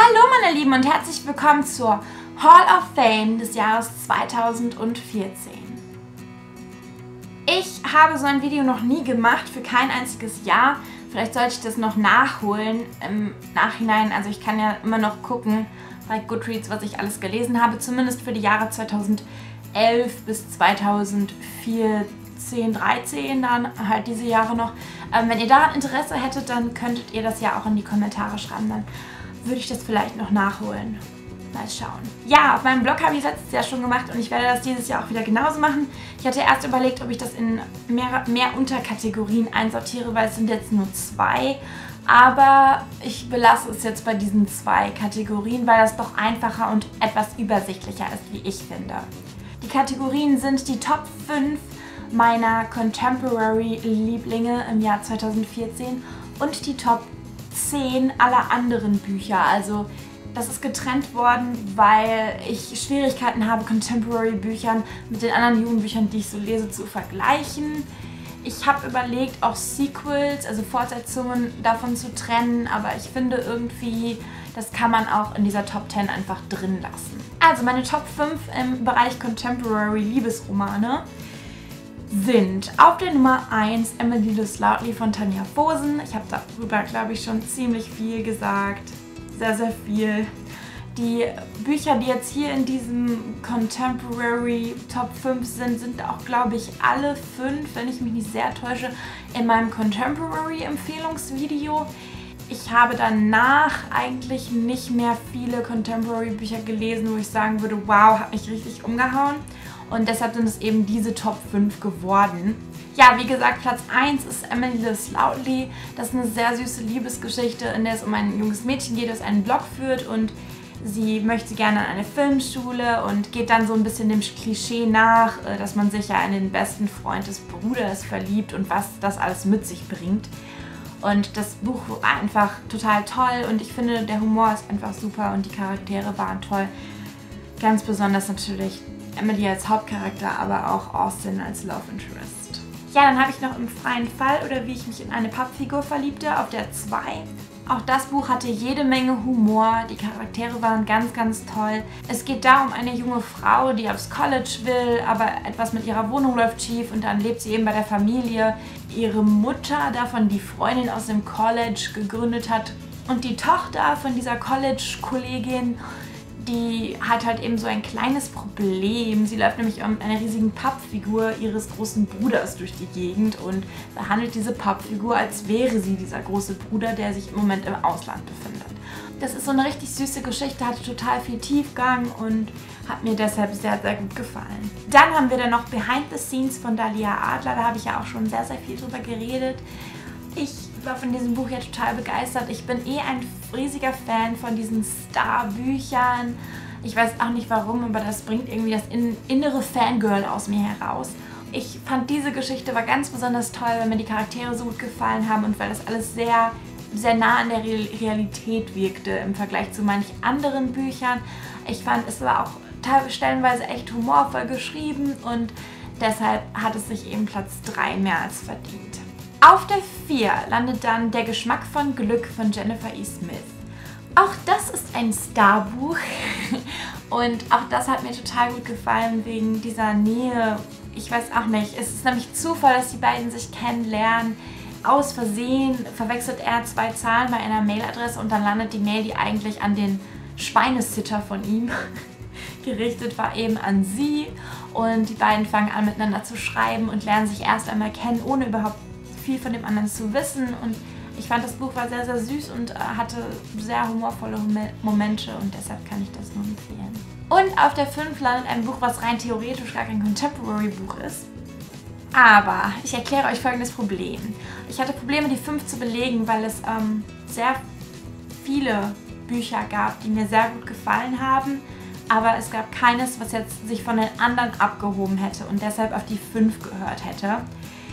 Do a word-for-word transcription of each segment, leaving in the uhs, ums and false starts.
Hallo meine Lieben und herzlich willkommen zur Hall of Fame des Jahres zweitausendvierzehn. Ich habe so ein Video noch nie gemacht, für kein einziges Jahr. Vielleicht sollte ich das noch nachholen im Nachhinein. Also ich kann ja immer noch gucken bei Goodreads, was ich alles gelesen habe. Zumindest für die Jahre zweitausendelf bis zweitausendvierzehn, dreizehn, dann halt diese Jahre noch. Ähm, wenn ihr daran Interesse hättet, dann könntet ihr das ja auch in die Kommentare schreiben. Dann würde ich das vielleicht noch nachholen. Mal schauen. Ja, auf meinem Blog habe ich es letztes Jahr schon gemacht und ich werde das dieses Jahr auch wieder genauso machen. Ich hatte erst überlegt, ob ich das in mehr, mehr Unterkategorien einsortiere, weil es sind jetzt nur zwei. Aber ich belasse es jetzt bei diesen zwei Kategorien, weil das doch einfacher und etwas übersichtlicher ist, wie ich finde. Die Kategorien sind die Top fünf meiner Contemporary-Lieblinge im Jahr zweitausendvierzehn und die Top zehn aller anderen Bücher. Also das ist getrennt worden, weil ich Schwierigkeiten habe, Contemporary-Büchern mit den anderen Jugendbüchern, die ich so lese, zu vergleichen. Ich habe überlegt, auch Sequels, also Fortsetzungen davon zu trennen, aber ich finde irgendwie, das kann man auch in dieser Top zehn einfach drin lassen. Also meine Top fünf im Bereich Contemporary Liebesromane sind auf der Nummer eins Emily Lives Loudly von Tanja Fosen. Ich habe darüber, glaube ich, schon ziemlich viel gesagt. Sehr, sehr viel. Die Bücher, die jetzt hier in diesem Contemporary Top fünf sind, sind auch, glaube ich, alle fünf, wenn ich mich nicht sehr täusche, in meinem Contemporary Empfehlungsvideo. Ich habe danach eigentlich nicht mehr viele Contemporary Bücher gelesen, wo ich sagen würde, wow, hat mich richtig umgehauen. Und deshalb sind es eben diese Top fünf geworden. Ja, wie gesagt, Platz eins ist Emily Lives Loudly. Das ist eine sehr süße Liebesgeschichte, in der es um ein junges Mädchen geht, das einen Blog führt und sie möchte gerne an eine Filmschule und geht dann so ein bisschen dem Klischee nach, dass man sich ja in den besten Freund des Bruders verliebt und was das alles mit sich bringt. Und das Buch war einfach total toll und ich finde, der Humor ist einfach super und die Charaktere waren toll. Ganz besonders natürlich Emily als Hauptcharakter, aber auch Austin als Love Interest. Ja, dann habe ich noch Im freien Fall oder Wie ich mich in eine Pappfigur verliebte auf der zwei. Auch das Buch hatte jede Menge Humor, die Charaktere waren ganz, ganz toll. Es geht da um eine junge Frau, die aufs College will, aber etwas mit ihrer Wohnung läuft schief und dann lebt sie eben bei der Familie. Ihre Mutter, davon die Freundin aus dem College gegründet hat, und die Tochter von dieser College-Kollegin, die hat halt eben so ein kleines Problem. Sie läuft nämlich mit einer riesigen Pappfigur ihres großen Bruders durch die Gegend und behandelt diese Pappfigur, als wäre sie dieser große Bruder, der sich im Moment im Ausland befindet. Das ist so eine richtig süße Geschichte, hatte total viel Tiefgang und hat mir deshalb sehr, sehr gut gefallen. Dann haben wir dann noch Behind the Scenes von Dalia Adler. Da habe ich ja auch schon sehr, sehr viel drüber geredet. Ich war von diesem Buch ja total begeistert. Ich bin eh ein riesiger Fan von diesen Star-Büchern. Ich weiß auch nicht warum, aber das bringt irgendwie das innere Fangirl aus mir heraus. Ich fand, diese Geschichte war ganz besonders toll, weil mir die Charaktere so gut gefallen haben und weil das alles sehr, sehr nah an der Realität wirkte im Vergleich zu manch anderen Büchern. Ich fand, es war auch teilweise stellenweise echt humorvoll geschrieben und deshalb hat es sich eben Platz drei mehr als verdient. Auf der vier landet dann Der Geschmack von Glück von Jennifer E. Smith. Auch das ist ein Starbuch und auch das hat mir total gut gefallen wegen dieser Nähe. Ich weiß auch nicht, es ist nämlich Zufall, dass die beiden sich kennenlernen. Aus Versehen verwechselt er zwei Zahlen bei einer Mailadresse und dann landet die Mail, die eigentlich an den Schweinesitter von ihm gerichtet war, eben an sie. Und die beiden fangen an miteinander zu schreiben und lernen sich erst einmal kennen, ohne überhaupt viel von dem anderen zu wissen, und ich fand, das Buch war sehr, sehr süß und hatte sehr humorvolle Momente und deshalb kann ich das nur empfehlen. Und auf der fünf landet ein Buch, was rein theoretisch gar kein Contemporary-Buch ist. Aber ich erkläre euch folgendes Problem. Ich hatte Probleme, die fünf zu belegen, weil es ähm, sehr viele Bücher gab, die mir sehr gut gefallen haben, aber es gab keines, was jetzt sich von den anderen abgehoben hätte und deshalb auf die fünf gehört hätte.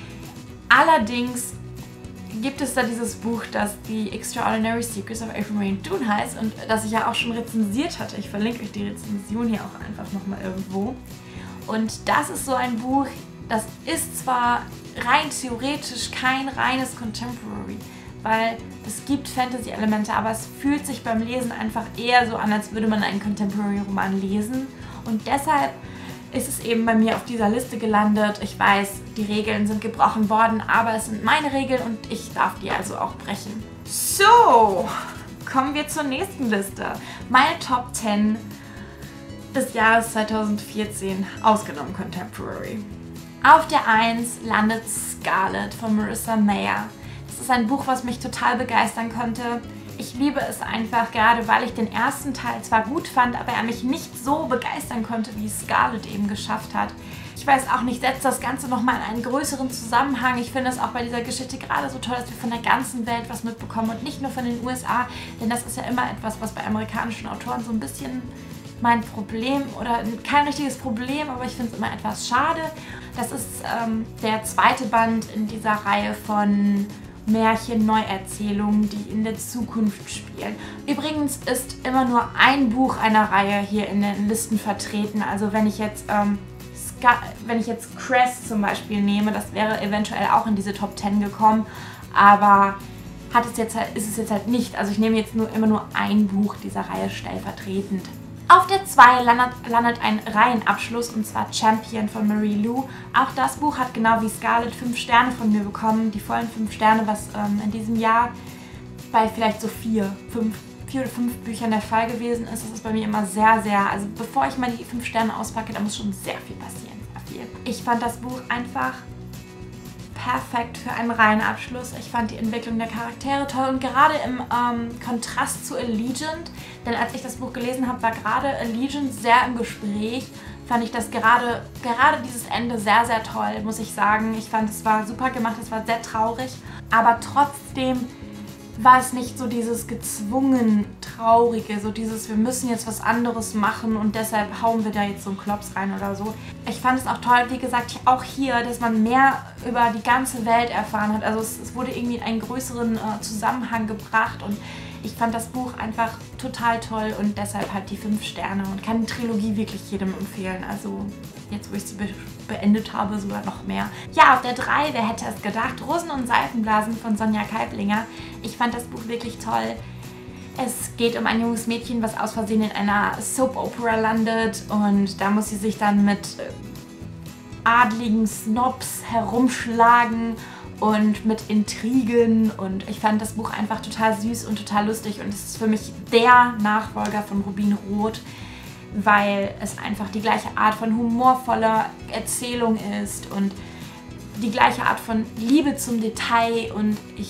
Allerdings gibt es da dieses Buch, das The Extraordinary Secrets of April May June heißt und das ich ja auch schon rezensiert hatte. Ich verlinke euch die Rezension hier auch einfach nochmal irgendwo. Und das ist so ein Buch, das ist zwar rein theoretisch kein reines Contemporary, weil es gibt Fantasy-Elemente, aber es fühlt sich beim Lesen einfach eher so an, als würde man einen Contemporary-Roman lesen. Und deshalb ist es eben bei mir auf dieser Liste gelandet. Ich weiß, die Regeln sind gebrochen worden, aber es sind meine Regeln und ich darf die also auch brechen. So, kommen wir zur nächsten Liste. Meine Top zehn des Jahres zweitausendvierzehn, ausgenommen Contemporary. Auf der eins landet Scarlet von Marissa Meyer. Das ist ein Buch, was mich total begeistern konnte. Ich liebe es einfach, gerade weil ich den ersten Teil zwar gut fand, aber er mich nicht so begeistern konnte, wie Scarlet eben geschafft hat. Ich weiß auch nicht, setzt das Ganze nochmal in einen größeren Zusammenhang. Ich finde es auch bei dieser Geschichte gerade so toll, dass wir von der ganzen Welt was mitbekommen und nicht nur von den U S A, denn das ist ja immer etwas, was bei amerikanischen Autoren so ein bisschen mein Problem, oder kein richtiges Problem, aber ich finde es immer etwas schade. Das ist ähm, der zweite Band in dieser Reihe von Märchen-Neuerzählungen, die in der Zukunft spielen. Übrigens ist immer nur ein Buch einer Reihe hier in den Listen vertreten. Also wenn ich jetzt, ähm, wenn ich jetzt Cress zum Beispiel nehme, das wäre eventuell auch in diese Top zehn gekommen, aber hat es jetzt halt, ist es jetzt halt nicht. Also ich nehme jetzt nur immer nur ein Buch dieser Reihe stellvertretend. Auf der zwei landet, landet ein Reihenabschluss, und zwar Champion von Marie Lu. Auch das Buch hat genau wie Scarlet fünf Sterne von mir bekommen, die vollen fünf Sterne, was ähm, in diesem Jahr bei vielleicht so vier, fünf, vier oder fünf Büchern der Fall gewesen ist. Das ist bei mir immer sehr, sehr, also bevor ich mal die fünf Sterne auspacke, da muss schon sehr viel passieren. Sehr viel. Ich fand das Buch einfach perfekt für einen Reihenabschluss. Ich fand die Entwicklung der Charaktere toll und gerade im ähm, Kontrast zu Allegiant, denn als ich das Buch gelesen habe, war gerade Allegiant sehr im Gespräch, fand ich das gerade, gerade dieses Ende sehr, sehr toll, muss ich sagen. Ich fand, es war super gemacht, es war sehr traurig, aber trotzdem war es nicht so dieses gezwungen Traurige, so dieses, wir müssen jetzt was anderes machen und deshalb hauen wir da jetzt so einen Klops rein oder so. Ich fand es auch toll, wie gesagt, auch hier, dass man mehr über die ganze Welt erfahren hat. Also es, es wurde irgendwie in einen größeren äh, Zusammenhang gebracht und ich fand das Buch einfach total toll und deshalb halt die fünf Sterne und kann die Trilogie wirklich jedem empfehlen. Also jetzt, wo ich sie be beendet habe, sogar noch mehr. Ja, auf der drei, wer hätte es gedacht, Rosen und Seifenblasen von Sonja Kaiblinger. Ich fand das Buch wirklich toll. Es geht um ein junges Mädchen, was aus Versehen in einer Soap-Opera landet und da muss sie sich dann mit adligen Snobs herumschlagen und mit Intrigen, und ich fand das Buch einfach total süß und total lustig und es ist für mich der Nachfolger von Rubinrot, weil es einfach die gleiche Art von humorvoller Erzählung ist und die gleiche Art von Liebe zum Detail und ich,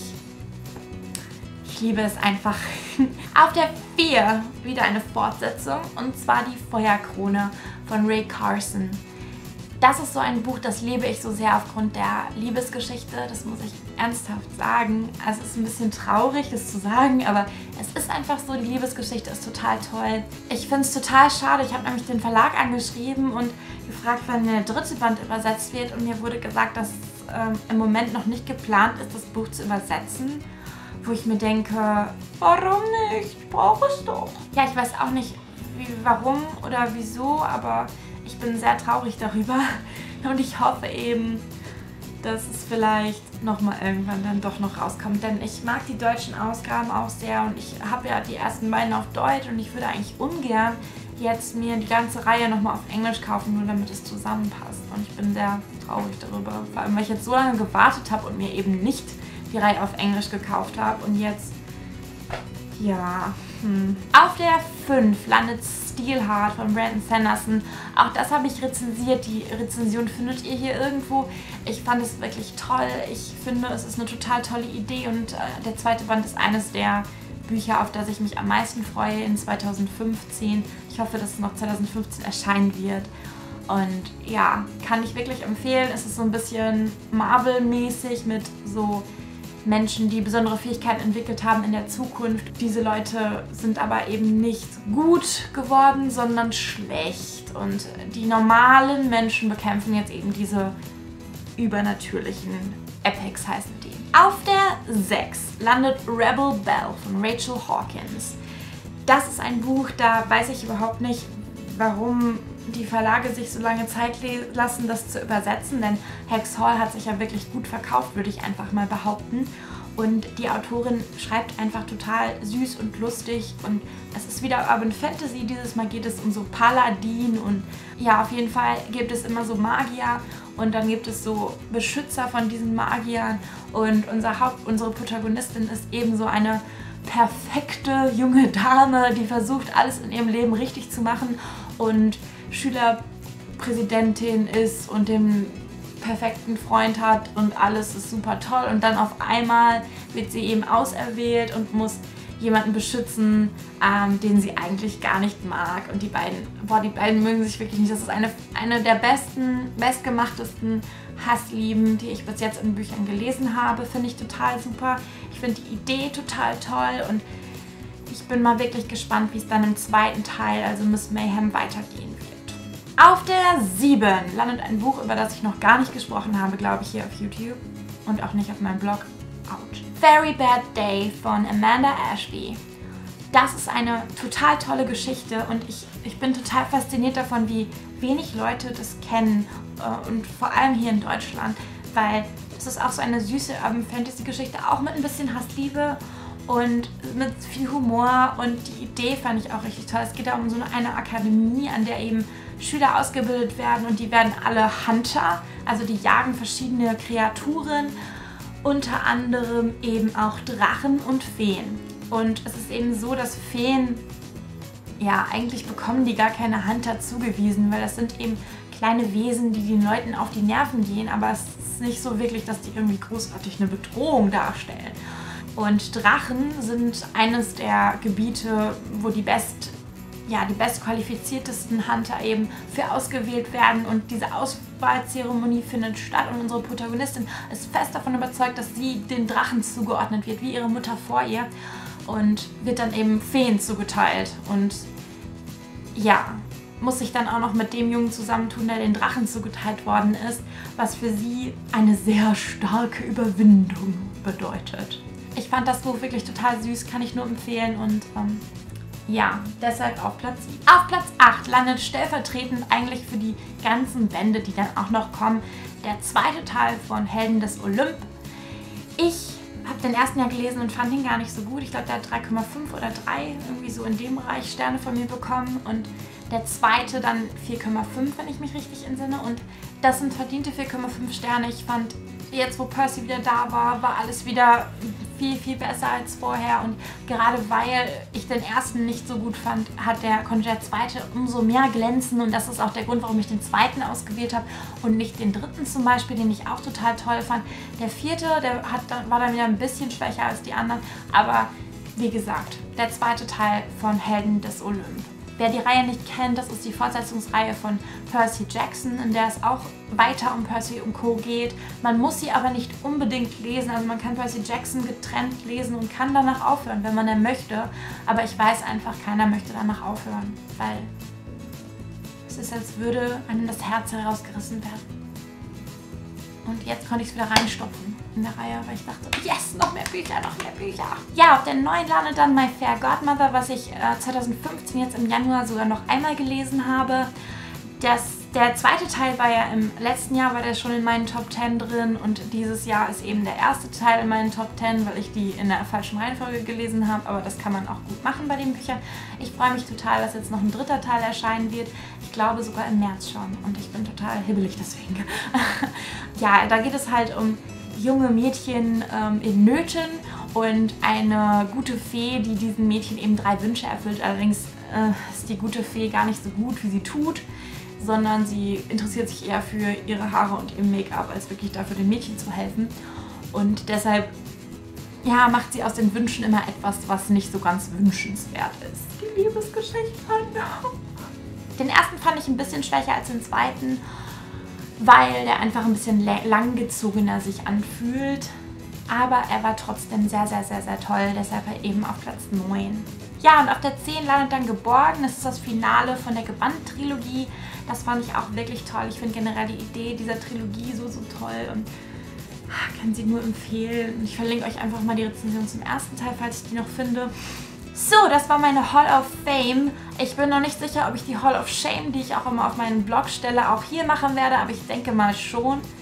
ich liebe es einfach. Auf der vier wieder eine Fortsetzung, und zwar die Feuerkrone von Ray Carson. Das ist so ein Buch, das liebe ich so sehr aufgrund der Liebesgeschichte, das muss ich ernsthaft sagen. Also es ist ein bisschen traurig, das zu sagen, aber es ist einfach so, die Liebesgeschichte ist total toll. Ich finde es total schade, ich habe nämlich den Verlag angeschrieben und gefragt, wann der dritte Band übersetzt wird, und mir wurde gesagt, dass ähm, im Moment noch nicht geplant ist, das Buch zu übersetzen, wo ich mir denke, warum nicht? Ich brauche es doch. Ja, ich weiß auch nicht, wie, warum oder wieso, aber ich bin sehr traurig darüber und ich hoffe eben, dass es vielleicht nochmal irgendwann dann doch noch rauskommt, denn ich mag die deutschen Ausgaben auch sehr und ich habe ja die ersten beiden auf Deutsch und ich würde eigentlich ungern jetzt mir die ganze Reihe nochmal auf Englisch kaufen, nur damit es zusammenpasst, und ich bin sehr traurig darüber, vor allem weil ich jetzt so lange gewartet habe und mir eben nicht die Reihe auf Englisch gekauft habe und jetzt, ja, hm. Auf der fünf landet Steelheart von Brandon Sanderson. Auch das habe ich rezensiert. Die Rezension findet ihr hier irgendwo. Ich fand es wirklich toll. Ich finde, es ist eine total tolle Idee und äh, der zweite Band ist eines der Bücher, auf das ich mich am meisten freue in zweitausendfünfzehn. Ich hoffe, dass es noch zweitausendfünfzehn erscheinen wird. Und ja, kann ich wirklich empfehlen. Es ist so ein bisschen Marvel-mäßig mit so Menschen, die besondere Fähigkeiten entwickelt haben in der Zukunft. Diese Leute sind aber eben nicht gut geworden, sondern schlecht. Und die normalen Menschen bekämpfen jetzt eben diese übernatürlichen Epics, heißen die. Auf der sechs landet Rebel Belle von Rachel Hawkins. Das ist ein Buch, da weiß ich überhaupt nicht, warum die Verlage sich so lange Zeit lassen, das zu übersetzen, denn Hex Hall hat sich ja wirklich gut verkauft, würde ich einfach mal behaupten. Und die Autorin schreibt einfach total süß und lustig und es ist wieder Urban Fantasy. Dieses Mal geht es um so Paladin und ja, auf jeden Fall gibt es immer so Magier und dann gibt es so Beschützer von diesen Magiern und unser Haupt, unsere Protagonistin ist eben so eine perfekte junge Dame, die versucht, alles in ihrem Leben richtig zu machen und Schülerpräsidentin ist und den perfekten Freund hat und alles ist super toll und dann auf einmal wird sie eben auserwählt und muss jemanden beschützen, ähm, den sie eigentlich gar nicht mag und die beiden, boah, die beiden mögen sich wirklich nicht. Das ist eine, eine der besten, bestgemachtesten Hasslieben, die ich bis jetzt in Büchern gelesen habe, finde ich total super. Ich finde die Idee total toll und ich bin mal wirklich gespannt, wie es dann im zweiten Teil, also Miss Mayhem, weitergehen wird. Auf der sieben landet ein Buch, über das ich noch gar nicht gesprochen habe, glaube ich, hier auf YouTube und auch nicht auf meinem Blog. Ouch. Very Bad Day von Amanda Ashby. Das ist eine total tolle Geschichte und ich, ich bin total fasziniert davon, wie wenig Leute das kennen äh, und vor allem hier in Deutschland, weil es ist auch so eine süße Urban Fantasy Geschichte, auch mit ein bisschen Hassliebe und mit viel Humor und die Idee fand ich auch richtig toll. Es geht da um so eine Akademie, an der eben Schüler ausgebildet werden und die werden alle Hunter, also die jagen verschiedene Kreaturen, unter anderem eben auch Drachen und Feen. Und es ist eben so, dass Feen, ja, eigentlich bekommen die gar keine Hunter zugewiesen, weil das sind eben kleine Wesen, die den Leuten auf die Nerven gehen, aber es ist nicht so wirklich, dass die irgendwie großartig eine Bedrohung darstellen. Und Drachen sind eines der Gebiete, wo die best ja, die bestqualifiziertesten Hunter eben für ausgewählt werden und diese Auswahlzeremonie findet statt und unsere Protagonistin ist fest davon überzeugt, dass sie den Drachen zugeordnet wird, wie ihre Mutter vor ihr und wird dann eben Feen zugeteilt und ja, muss sich dann auch noch mit dem Jungen zusammentun, der den Drachen zugeteilt worden ist, was für sie eine sehr starke Überwindung bedeutet. Ich fand das Buch wirklich total süß, kann ich nur empfehlen und ähm, ja, deshalb auf Platz sieben. Auf Platz acht landet stellvertretend eigentlich für die ganzen Bände, die dann auch noch kommen, der zweite Teil von Helden des Olymp. Ich habe den ersten ja gelesen und fand ihn gar nicht so gut. Ich glaube, der hat drei Komma fünf oder drei, irgendwie so in dem Bereich Sterne von mir bekommen. Und der zweite dann vier Komma fünf, wenn ich mich richtig entsinne. Und das sind verdiente vier Komma fünf Sterne. Ich fand, jetzt wo Percy wieder da war, war alles wieder viel, viel besser als vorher. Und gerade weil ich den ersten nicht so gut fand, hat der, konnte der zweite umso mehr glänzen. Und das ist auch der Grund, warum ich den zweiten ausgewählt habe und nicht den dritten zum Beispiel, den ich auch total toll fand. Der vierte, der hat, war dann wieder ein bisschen schwächer als die anderen. Aber wie gesagt, der zweite Teil von Helden des Olymp. Wer die Reihe nicht kennt, das ist die Fortsetzungsreihe von Percy Jackson, in der es auch weiter um Percy und Co. geht. Man muss sie aber nicht unbedingt lesen, also man kann Percy Jackson getrennt lesen und kann danach aufhören, wenn man denn möchte. Aber ich weiß einfach, keiner möchte danach aufhören, weil es ist, als würde einem das Herz herausgerissen werden. Und jetzt konnte ich es wieder reinstopfen in der Reihe, weil ich dachte, yes, noch mehr Bücher, noch mehr Bücher. Ja, auf der neuen landet dann My Fair Godmother, was ich äh, zweitausendfünfzehn jetzt im Januar sogar noch einmal gelesen habe. Das, der zweite Teil war ja im letzten Jahr, war der schon in meinen Top zehn drin und dieses Jahr ist eben der erste Teil in meinen Top zehn, weil ich die in der falschen Reihenfolge gelesen habe, aber das kann man auch gut machen bei den Büchern. Ich freue mich total, dass jetzt noch ein dritter Teil erscheinen wird. Ich glaube sogar im März schon und ich bin total hibbelig deswegen. Ja, da geht es halt um junge Mädchen ähm, in Nöten und eine gute Fee, die diesen Mädchen eben drei Wünsche erfüllt. Allerdings äh, ist die gute Fee gar nicht so gut, wie sie tut, sondern sie interessiert sich eher für ihre Haare und ihr Make-up, als wirklich dafür den Mädchen zu helfen. Und deshalb ja, macht sie aus den Wünschen immer etwas, was nicht so ganz wünschenswert ist. Die Liebesgeschichte. Den ersten fand ich ein bisschen schwächer als den zweiten, weil der einfach ein bisschen langgezogener sich anfühlt. Aber er war trotzdem sehr, sehr, sehr, sehr toll. Deshalb eben auf Platz neun. Ja, und auf der zehn landet dann Geborgen. Das ist das Finale von der Gebannt-Trilogie. Das fand ich auch wirklich toll. Ich finde generell die Idee dieser Trilogie so, so toll und kann sie nur empfehlen. Ich verlinke euch einfach mal die Rezension zum ersten Teil, falls ich die noch finde. So, das war meine Hall of Fame. Ich bin noch nicht sicher, ob ich die Hall of Shame, die ich auch immer auf meinen Blog stelle, auch hier machen werde, aber ich denke mal schon.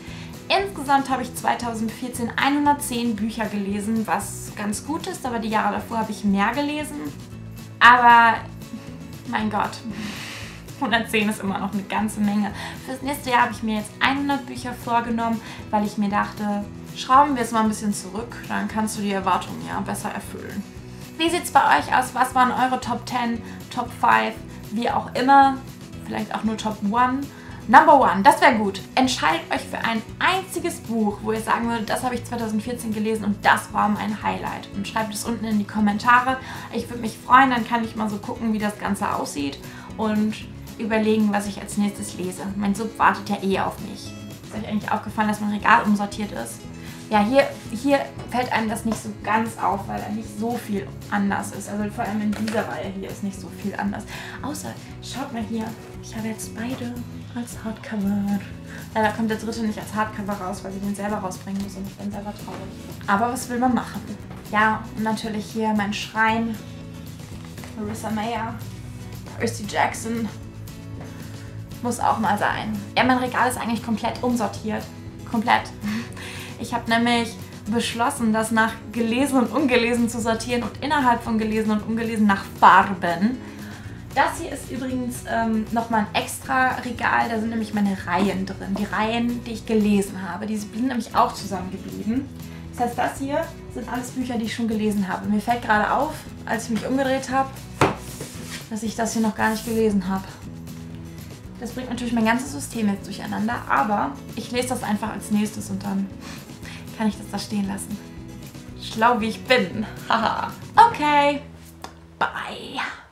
Insgesamt habe ich zweitausendvierzehn hundertzehn Bücher gelesen, was ganz gut ist, aber die Jahre davor habe ich mehr gelesen. Aber, mein Gott, hundertzehn ist immer noch eine ganze Menge. Fürs nächste Jahr habe ich mir jetzt hundert Bücher vorgenommen, weil ich mir dachte, schrauben wir es mal ein bisschen zurück, dann kannst du die Erwartungen ja besser erfüllen. Wie sieht es bei euch aus? Was waren eure Top zehn, Top fünf, wie auch immer? Vielleicht auch nur Top eins. Number One, das wäre gut. Entscheidet euch für ein einziges Buch, wo ihr sagen würdet, das habe ich zweitausendvierzehn gelesen und das war mein Highlight. Und schreibt es unten in die Kommentare. Ich würde mich freuen, dann kann ich mal so gucken, wie das Ganze aussieht und überlegen, was ich als nächstes lese. Mein Sub wartet ja eh auf mich. Ist euch eigentlich aufgefallen, dass mein Regal umsortiert ist? Ja, hier, hier fällt einem das nicht so ganz auf, weil da nicht so viel anders ist. Also vor allem in dieser Reihe hier ist nicht so viel anders. Außer, schaut mal hier, ich habe jetzt beide als Hardcover. Leider kommt der dritte nicht als Hardcover raus, weil sie den selber rausbringen muss und ich bin selber traurig. Aber was will man machen? Ja, und natürlich hier mein Schrein. Marissa Mayer, Percy Jackson. Muss auch mal sein. Ja, mein Regal ist eigentlich komplett umsortiert. Komplett. Ich habe nämlich beschlossen, das nach gelesen und ungelesen zu sortieren und innerhalb von gelesen und ungelesen nach Farben. Das hier ist übrigens ähm, nochmal ein extra Regal, da sind nämlich meine Reihen drin. Die Reihen, die ich gelesen habe, die sind nämlich auch zusammengeblieben. Das heißt, das hier sind alles Bücher, die ich schon gelesen habe. Mir fällt gerade auf, als ich mich umgedreht habe, dass ich das hier noch gar nicht gelesen habe. Das bringt natürlich mein ganzes System jetzt durcheinander, aber ich lese das einfach als nächstes und dann kann ich das da stehen lassen. Schlau wie ich bin. Haha. Okay. Bye.